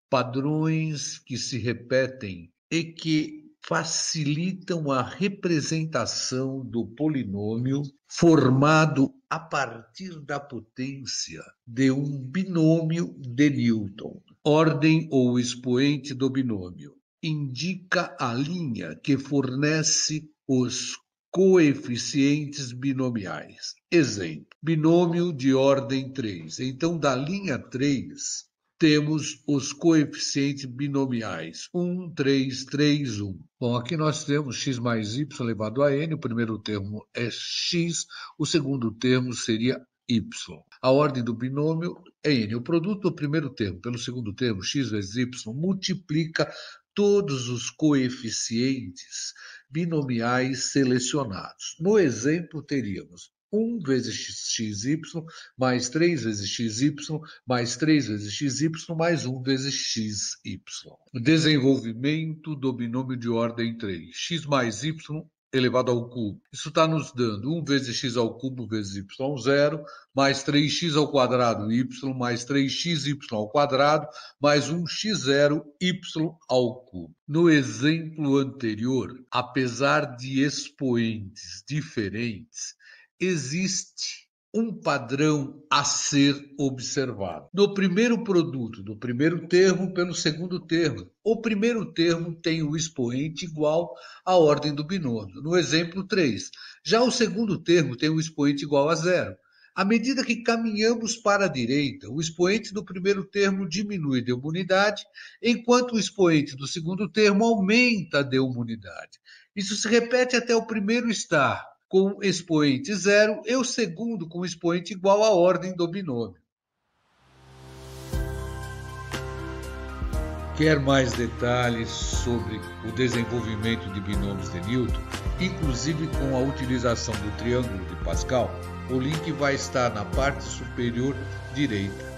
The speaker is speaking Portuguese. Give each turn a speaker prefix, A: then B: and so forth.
A: padrões que se repetem e que facilitam a representação do polinômio formado a partir da potência de um binômio de Newton. Ordem ou expoente do binômio indica a linha que fornece os coeficientes binomiais. Exemplo, binômio de ordem 3. Então, da linha 3, temos os coeficientes binomiais 1, 3, 3, 1. Bom, aqui nós temos x mais y elevado a n, o primeiro termo é x, o segundo termo seria y. A ordem do binômio é n. O produto do primeiro termo pelo segundo termo, x vezes y, multiplica todos os coeficientes binomiais selecionados. No exemplo, teríamos 1 vezes xy, mais 3 vezes xy, mais 3 vezes xy, mais 1 vezes xy. Desenvolvimento do binômio de ordem 3. X mais y elevado ao cubo. Isso está nos dando 1 vezes x ao cubo vezes y, 0, mais 3x ao quadrado y, mais 3xy ao quadrado, mais 1x0 y ao cubo. No exemplo anterior, apesar de expoentes diferentes, existe um padrão a ser observado. No primeiro produto do primeiro termo pelo segundo termo, o primeiro termo tem o expoente igual à ordem do binômio. No exemplo 3, já o segundo termo tem o expoente igual a 0. À medida que caminhamos para a direita, o expoente do primeiro termo diminui de uma unidade, enquanto o expoente do segundo termo aumenta de uma unidade. Isso se repete até o primeiro estar com expoente 0 e o segundo com expoente igual à ordem do binômio. Quer mais detalhes sobre o desenvolvimento de binômios de Newton, inclusive com a utilização do triângulo de Pascal? O link vai estar na parte superior direita.